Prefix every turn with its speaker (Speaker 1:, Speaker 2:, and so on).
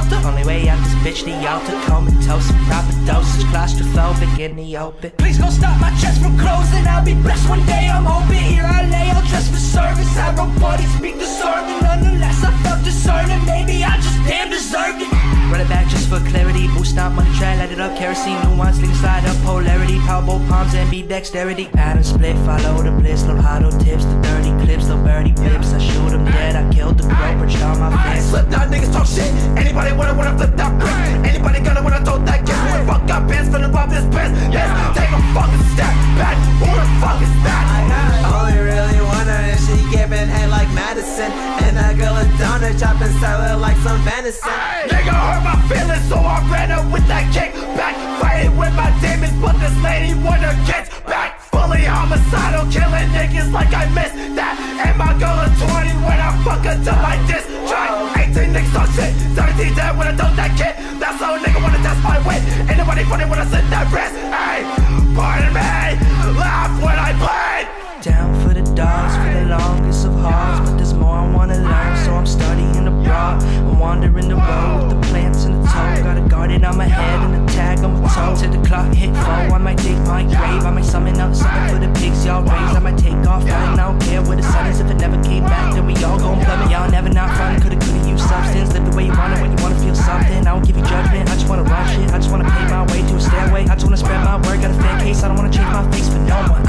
Speaker 1: shelter. Only way out this bitch, the altar. Comatose, proper dosage, claustrophobic in the open. Please don't stop my chest from closing. I'll be blessed one day, I'm hoping. Here I lay out dressed for service. I wrote buddies speak the sermon. Nonetheless, I felt discerning. Maybe I just damn deserved it. Run it back just for clarity. Boost up money track, light it up. Kerosene, nuance, link slide up. Polarity, powerball palms and beat dexterity. Atom split, follow the bliss. Little hotto tips, the dirty clips, little birdie pips. I shoot them dead, I killed the crow, perched on my fence.
Speaker 2: Slip down, niggas talk shit. Anybody wanna flip that brick? Anybody gonna wanna throw that gift? Who the fuck got pants, finna rob this pants? Yes, take a fucking step back. Who the fuck is that?
Speaker 3: I only really wanna if she giving head like Madison. And a girl a donut, chopping salad like some venison.
Speaker 2: Nigga hurt my feelings, so I ran up with that kick back. Fighting with my demons, but this lady wanna get back. Fully homicidal, killing niggas like I missed that. And my girl is 20 when I fuck her till I diss. Try 18 niggas talk shit, 17 dead when I throw that kid. That's how a nigga wanna test my wit. Ain't nobody funny when I sit that wrist. Hey, pardon me, laugh when I bleed.
Speaker 1: Down for the dogs, for the longest of hauls. But there's more I wanna learn, so I'm studying abroad. I'm wandering the road with the plants in the toe. Got a guarded on my head and a tag on my toe. Till the clock hit 4, I might dig my grave. I might summon up something for the pigs y'all raise. I might take off running, I don't care where the sun is. If it never came back, then we all gon' plummet. Y'all never not fun, coulda used substance. Live the way you want it when you wanna feel something. I don't give you judgment, I just wanna run shit. I just wanna pay my way to a stairway. I just wanna spread my word, got a fan case. I don't wanna change my face for no one.